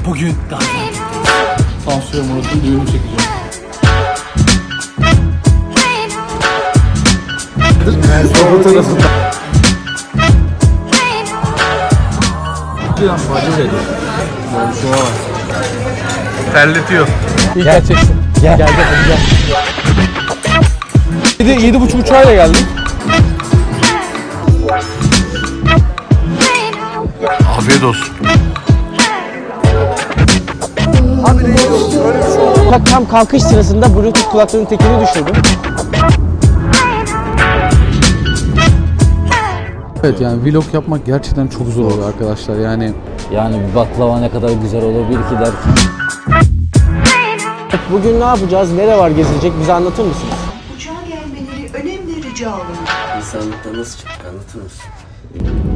Bugün Gaziantep'teyiz. Tansu ve Murat'ın düğünü çekeceğim. Bacı dedi. Böyle şuna bak. Terletiyor. İlk gel çeksin. Gel gel gel. 7.5 uçağıyla geldik. Afiyet olsun. Abi ne oldu? Öyle bir şey oldu. Bak tam kalkış sırasında Bluetooth kulaklığının tekini düşürdüm. Evet yani vlog yapmak gerçekten çok zor oluyor arkadaşlar yani. Yani bir baklava ne kadar güzel olabilir ki derken. Bugün ne yapacağız? Nere var gezilecek? Bize anlatır mısınız? Uçağa gelmeleri önemli rica olunur. İnsanlıkta nasıl çıktık anlatır mısın?